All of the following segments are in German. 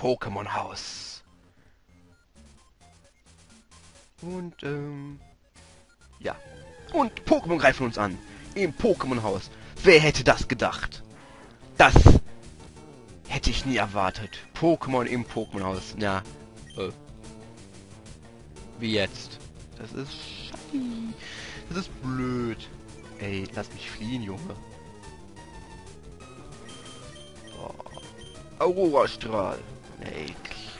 Pokémon-Haus. Und, ja. Und Pokémon greifen uns an. Im Pokémon-Haus. Wer hätte das gedacht? Das hätte ich nie erwartet. Pokémon im Pokémon-Haus. Ja. Wie jetzt? Das ist scheiße. Das ist blöd. Ey, lass mich fliehen, Junge. Oh. Aurora-Strahl. Ey.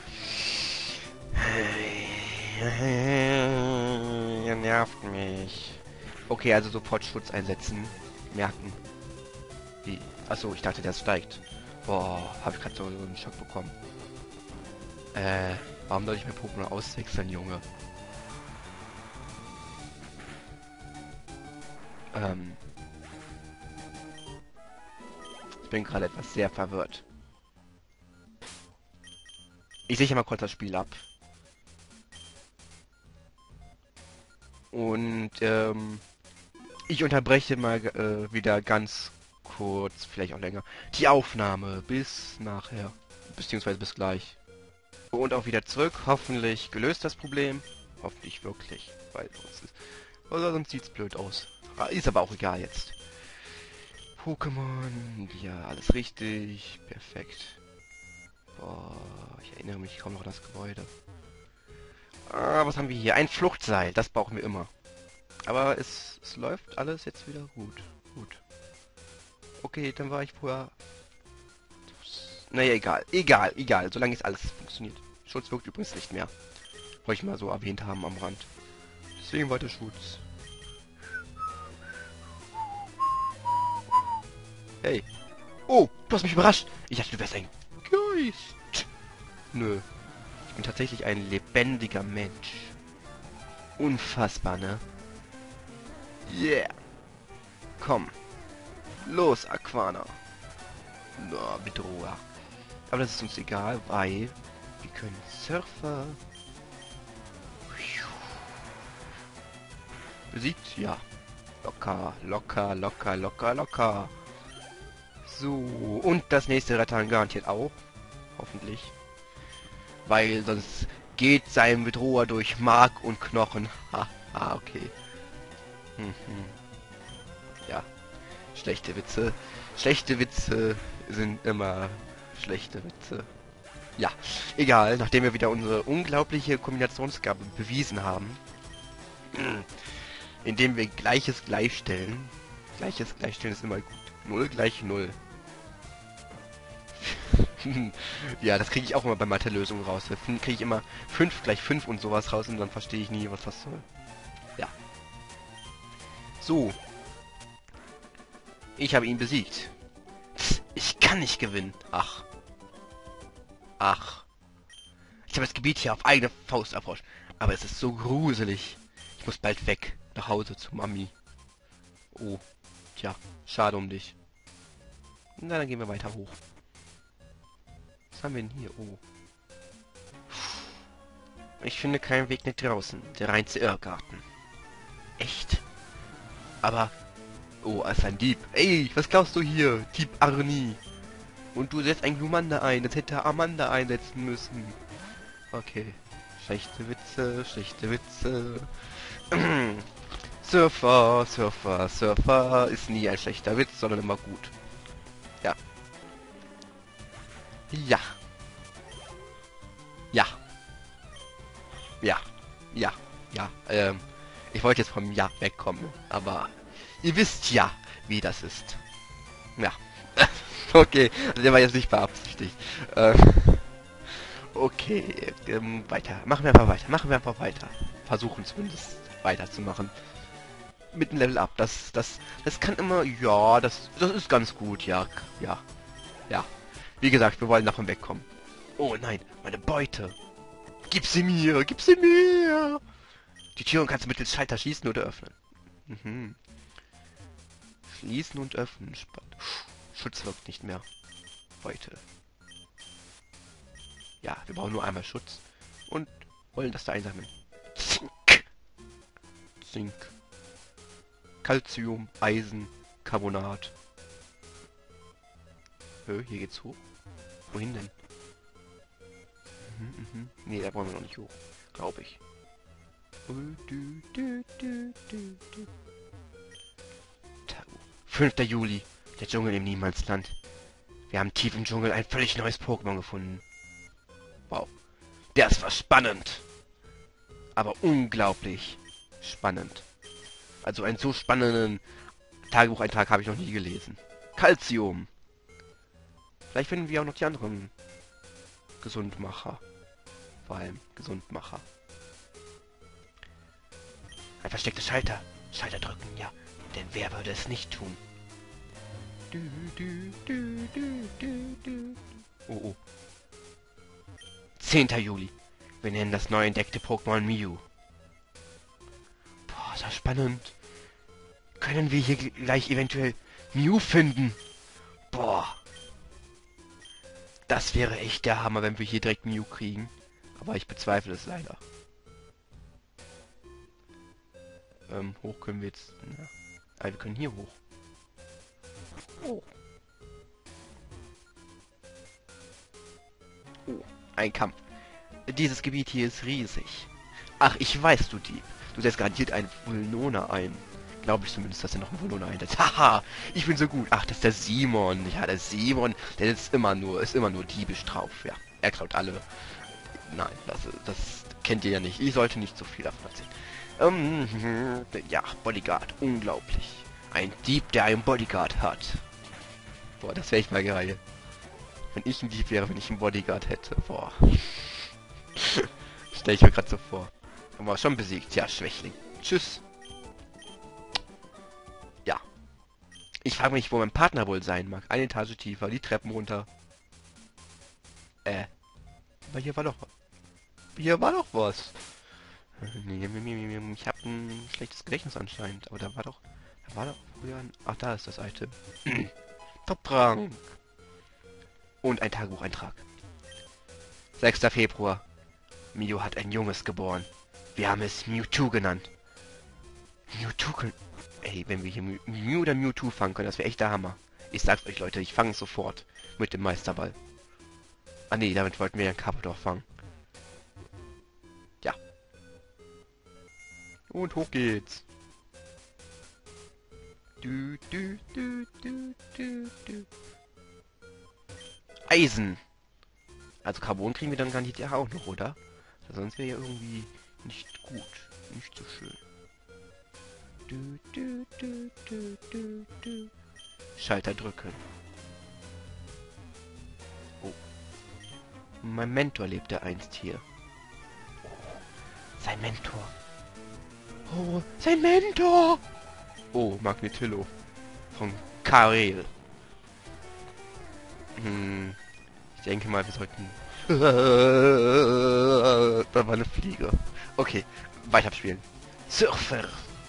Ihr nervt mich. Okay, also sofort Schutz einsetzen. Merken. Wie? Achso, ich dachte, der steigt. Boah, habe ich gerade so einen Schock bekommen. Warum soll ich mir Pokémon auswechseln, Junge? Ich bin gerade etwas sehr verwirrt. Ich sichere mal kurz das Spiel ab. Und, ich unterbreche mal wieder ganz kurz, vielleicht auch länger, die Aufnahme. Bis nachher. Beziehungsweise bis gleich. Und auch wieder zurück. Hoffentlich gelöst das Problem. Hoffentlich wirklich. Weil sonst sieht's blöd aus. Ist aber auch egal jetzt. Pokémon. Ja, alles richtig. Perfekt. Boah, ich erinnere mich kaum noch an das Gebäude. Ah, was haben wir hier? Ein Fluchtseil. Das brauchen wir immer. Aber es läuft alles jetzt wieder gut. Gut. Okay, dann war ich vorher... Naja, egal. Egal. Solange jetzt alles funktioniert. Schutz wirkt übrigens nicht mehr. Wollte ich mal so erwähnt haben am Rand. Deswegen weiter Schutz. Hey. Oh, du hast mich überrascht. Ich dachte, du wärst ein Geist. Nö. Ich bin tatsächlich ein lebendiger Mensch. Unfassbar, ne? Yeah. Komm. Los, Aquana. Na, Bedroher. Aber das ist uns egal, weil wir können Surfer. Besiegt? Ja. Locker. So. Und das nächste Rattern garantiert auch. Hoffentlich. Weil sonst geht sein Bedroher durch Mark und Knochen. Haha, okay. Ja. Schlechte Witze. Schlechte Witze sind immer schlechte Witze. Ja, egal. Nachdem wir wieder unsere unglaubliche Kombinationsgabe bewiesen haben, indem wir Gleiches gleichstellen. Gleiches gleichstellen ist immer gut. 0 gleich 0. Ja, das kriege ich auch immer bei Mathe-Lösungen raus. Da kriege ich immer 5 gleich 5 und sowas raus und dann verstehe ich nie, was das soll. Ja. So. Ich habe ihn besiegt. Ich kann nicht gewinnen. Ach. Ich habe das Gebiet hier auf eigene Faust erforscht. Aber es ist so gruselig. Ich muss bald weg. Nach Hause zu Mami. Oh. Tja. Schade um dich. Na, dann gehen wir weiter hoch. Was haben wir denn hier? Oh. Ich finde keinen Weg nach draußen. Der reinste Irrgarten. Echt? Aber... Oh, er ist ein Dieb. Ey, was glaubst du hier? Dieb Arnie. Und du setzt ein Glumanda ein. Das hätte Amanda einsetzen müssen. Okay. Schlechte Witze. Surfer ist nie ein schlechter Witz, sondern immer gut. Ja. Ja. Ja. Ja. Ja. Ja. Ich wollte jetzt vom Ja wegkommen, aber ihr wisst ja, wie das ist. Ja. Okay, der war jetzt nicht beabsichtigt. Okay, weiter. Machen wir einfach weiter. Versuchen zumindest weiterzumachen. Mit dem Level Up. Das kann immer... Ja, das ist ganz gut, ja. Ja. Wie gesagt, wir wollen davon wegkommen. Oh nein, meine Beute. Gib sie mir! Die Türen kannst du mittels Schalter schließen oder öffnen. Mhm. Schließen und öffnen. Schutz wirkt nicht mehr. Beute. Ja, wir brauchen nur einmal Schutz. Und wollen das da einsammeln. Zink. Calcium, Eisen, Carbonat. Hier geht's hoch. Wohin denn? Nee, da wollen wir noch nicht hoch. Glaube ich. 5. Juli. Der Dschungel im Niemandsland. Wir haben tief im Dschungel ein völlig neues Pokémon gefunden. Wow. Das war spannend. Aber unglaublich spannend. Also einen so spannenden Tagebucheintrag habe ich noch nie gelesen. Calcium. Vielleicht finden wir auch noch die anderen Gesundmacher. Vor allem Gesundmacher. Ein versteckter Schalter. Schalter drücken, ja. Denn wer würde es nicht tun? Oh, oh. 10. Juli. Wir nennen das neu entdeckte Pokémon Mew. Boah, ist das spannend. Können wir hier gleich eventuell Mew finden? Boah. Das wäre echt der Hammer, wenn wir hier direkt Mew kriegen. Aber ich bezweifle es leider. Hoch können wir jetzt... Na, wir können hier hoch. Oh. Oh, ein Kampf. Dieses Gebiet hier ist riesig. Ach, ich weiß, du Dieb. Du setzt garantiert einen Vulnona ein. Glaube ich zumindest, dass er noch einen Vulnona einsetzt. Haha, ich bin so gut. Ach, das ist der Simon. Ja, der Simon, der ist immer nur diebisch drauf. Ja, er klaut alle. Nein, das kennt ihr ja nicht. Ich sollte nicht so viel davon erzählen. Ja, Bodyguard. Unglaublich. Ein Dieb, der einen Bodyguard hat. Boah, das wäre echt mal geil. Wenn ich ein Dieb wäre, wenn ich einen Bodyguard hätte. Boah. Stell ich mir gerade so vor. Aber schon besiegt. Ja, Schwächling. Tschüss. Ja. Ich frage mich, wo mein Partner wohl sein mag. Eine Etage tiefer, die Treppen runter. Aber hier war doch was. Hier war doch was. Nee, ich habe ein schlechtes Gedächtnis anscheinend. Aber da war doch früher ein... Ach, da ist das Item. Top-Rang. Und ein Tagebucheintrag. 6. Februar. Mew hat ein Junges geboren. Wir haben es Mewtwo genannt. Mewtwo. Ey, wenn wir hier Mew oder Mewtwo fangen können, das wäre echt der Hammer. Ich sag's euch, Leute, ich fange es sofort mit dem Meisterball. Ah nee, damit wollten wir ja Carpador fangen. Ja. Und hoch geht's. Eisen. Also Carbon kriegen wir dann gar nicht ja auch noch, oder? Sonst wäre ja irgendwie nicht gut. Nicht so schön. Schalter drücken. Oh. Mein Mentor lebte einst hier. Oh, sein Mentor. Oh, sein Mentor! Oh, Magnetillo. Von Karel. Ich denke mal, wir sollten... Da war eine Fliege. Okay, weiter spielen. Surfer.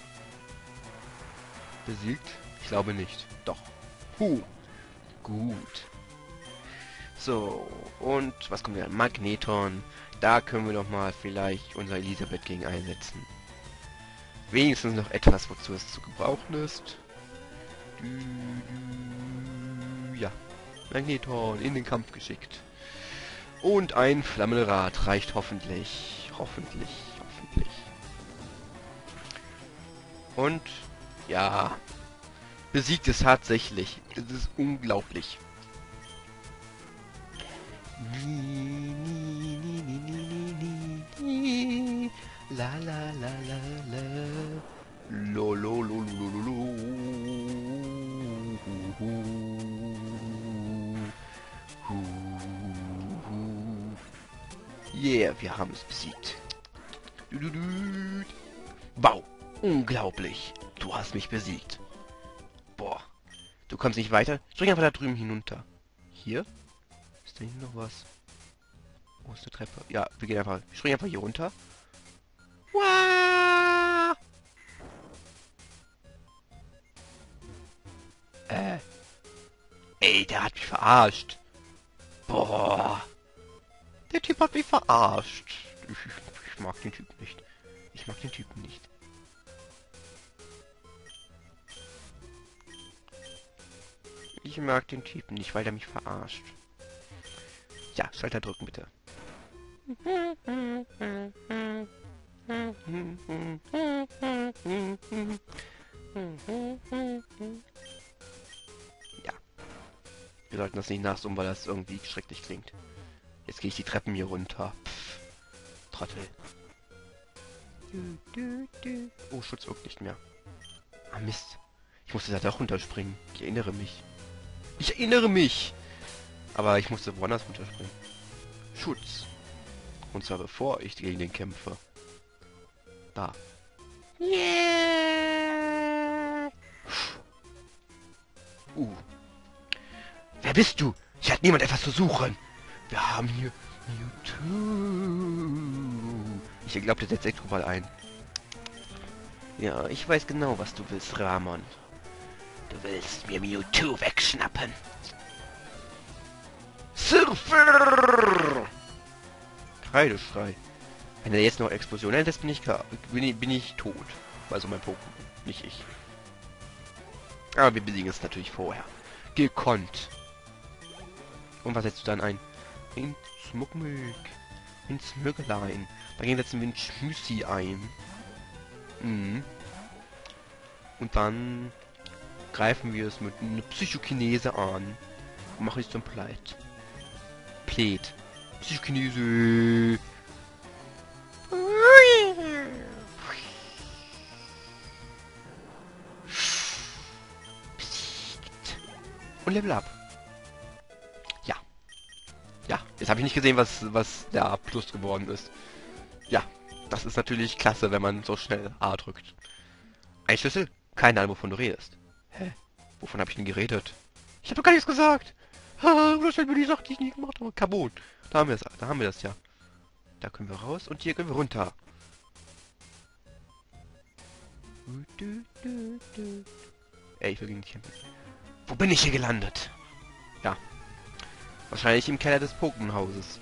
Besiegt? Ich glaube nicht. Doch. Gut. So, und was kommt wieder? Magneton. Da können wir doch mal vielleicht unser Elisabeth gegen einsetzen. Wenigstens noch etwas, wozu es zu gebrauchen ist. Ja. Magneton in den Kampf geschickt. Und ein Flammenrad reicht hoffentlich. Hoffentlich. Und ja, besiegt es tatsächlich. Es ist unglaublich. La la la la la. Lo lo lo lo lo lo. Yeah, wir haben es besiegt. Wow, unglaublich. Du hast mich besiegt. Boah. Du kommst nicht weiter? Spring einfach da drüben hinunter. Hier? Ist da hinten noch was? Wo ist eine Treppe? Ja, wir gehen einfach. Wir springen einfach hier runter. Wow! Ey, der hat mich verarscht. Boah. Der Typ hat mich verarscht. Ich mag den Typen nicht. Ich mag den Typen nicht. Ich mag den Typen nicht, weil der mich verarscht. Ja, Schalter drücken bitte. Ja, wir sollten das nicht nachsummen, weil das irgendwie schrecklich klingt. Jetzt gehe ich die Treppen hier runter. Pff, Trottel. Oh, Schutz wirkt nicht mehr. Ah, Mist. Ich musste da doch runterspringen. Ich erinnere mich. Ich erinnere mich! Aber ich musste woanders runterspringen. Schutz. Und zwar bevor ich gegen den kämpfe. Da. Yeah. Wer bist du? Hier hat niemand etwas zu suchen. Wir haben hier Mewtwo. Ich glaube, der setzt Elektroball ein. Ja, ich weiß genau, was du willst, Ramon. Du willst mir Mewtwo wegschnappen. Surfer! Kreideschrei. Wenn er jetzt noch Explosion hält, bin ich tot. Also mein Pokémon, nicht ich. Aber wir besiegen es natürlich vorher. Gekonnt. Und was setzt du dann ein? Ein Smuckmück. Ein Smögelein. Dagegen setzen wir ein Schmüssi ein. Mhm. Und dann greifen wir es mit einer Psychokinese an. Und machen es zum Pleit. Pleit. Psychokinese. Und Level up. Ja. Ja, jetzt habe ich nicht gesehen, was der Plus geworden ist. Ja, das ist natürlich klasse, wenn man so schnell A drückt. Ein Schlüssel? Keine Ahnung, wovon du redest. Hä? Wovon habe ich denn geredet? Ich habe doch gar nichts gesagt. Haha, stell mir die Sache, die ich nie gemacht habe. Carbon. Da haben wir das ja. Da können wir raus und hier können wir runter. Ey, ich will gegen dich kämpfen. Wo bin ich hier gelandet? Ja. Wahrscheinlich im Keller des Pokémon-Hauses.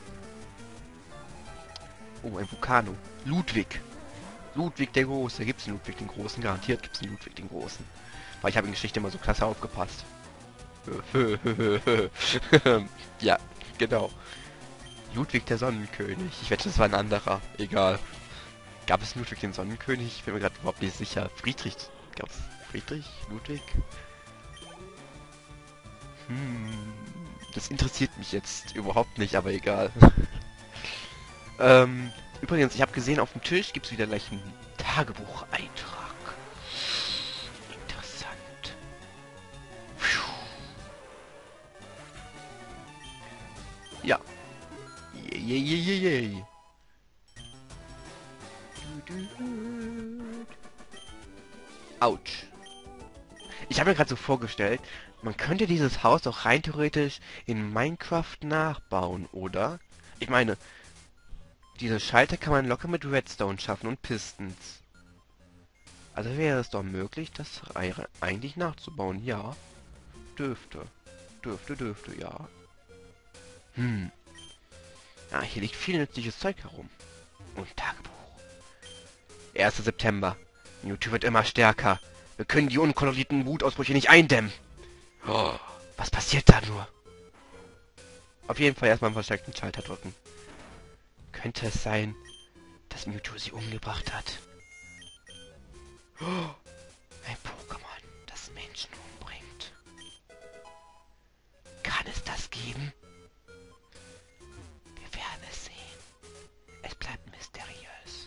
Oh, ein Vulcano. Ludwig. Ludwig der Große. Gibt's einen Ludwig den Großen? Garantiert gibt's einen Ludwig den Großen. Weil ich habe in Geschichte immer so klasse aufgepasst. Ja, genau. Ludwig der Sonnenkönig. Ich wette, das war ein anderer. Egal. Gab es Ludwig den Sonnenkönig? Ich bin mir gerade überhaupt nicht sicher. Friedrich. Gab's Friedrich? Ludwig? Das interessiert mich jetzt überhaupt nicht, aber egal. Übrigens, ich habe gesehen, auf dem Tisch gibt es wieder gleich einen Tagebucheintrag. Interessant. Ja. Yay. Autsch. Ich habe mir gerade so vorgestellt, man könnte dieses Haus auch rein theoretisch in Minecraft nachbauen, oder? Ich meine, diese Schalter kann man locker mit Redstone schaffen und Pistons. Also wäre es doch möglich, das eigentlich nachzubauen. Ja. Dürfte, ja. Ja, hier liegt viel nützliches Zeug herum. Und Tagebuch. 1. September. Mewtwo wird immer stärker. Wir können die unkontrollierten Wutausbrüche nicht eindämmen. Oh, was passiert da nur? Auf jeden Fall erstmal einen verstärkten Schalter drücken. Könnte es sein, dass Mewtwo sie umgebracht hat? Oh, ein Pokémon, das Menschen umbringt. Kann es das geben? Wir werden es sehen. Es bleibt mysteriös.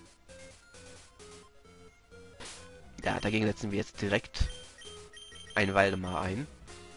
Ja, dagegen setzen wir jetzt direkt ein Waldemar ein.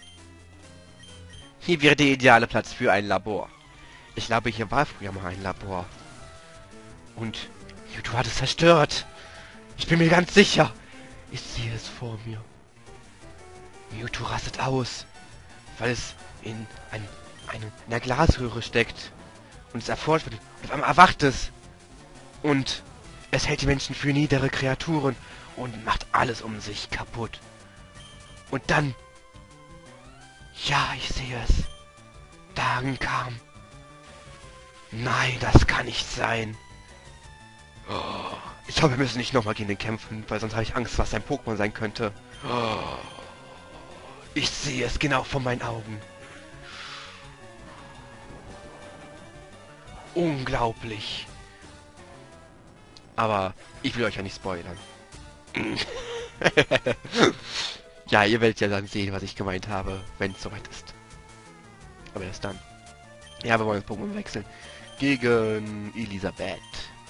Hier wäre der ideale Platz für ein Labor. Ich glaube, hier war früher mal ein Labor. Und Mewtwo hat es zerstört. Ich bin mir ganz sicher. Ich sehe es vor mir. Mewtwo rastet aus, weil es in einer Glasröhre steckt. Und es erforscht wird. Und auf einmal erwacht es. Und es hält die Menschen für niedere Kreaturen und macht alles um sich kaputt. Und dann... Ja, ich sehe es. Dagen kam. Nein, das kann nicht sein. Oh, ich hoffe, wir müssen nicht nochmal gegen den kämpfen, weil sonst habe ich Angst, was sein Pokémon sein könnte. Oh, ich sehe es genau vor meinen Augen. Unglaublich. Aber ich will euch ja nicht spoilern. Ja, ihr werdet ja dann sehen, was ich gemeint habe, wenn es soweit ist. Aber erst dann. Ja, wir wollen das Pokémon wechseln. Gegen Elisabeth.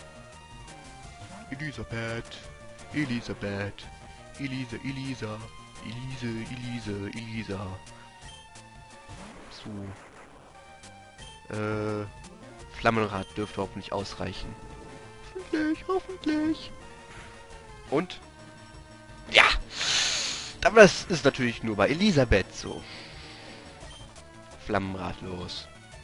Elisabeth. Elisabeth. Elisa. Elisa. So. Flammenrad dürfte überhaupt nicht ausreichen. Hoffentlich. Und? Ja! Aber das ist natürlich nur bei Elisabeth so. Flammenrad los.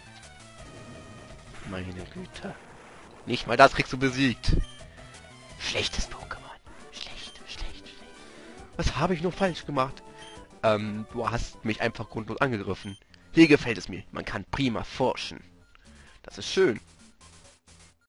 Meine Güte. Nicht mal das kriegst du besiegt. Schlechtes Pokémon. Schlecht. Was habe ich noch falsch gemacht? Du hast mich einfach grundlos angegriffen. Hier gefällt es mir. Man kann prima forschen. Das ist schön.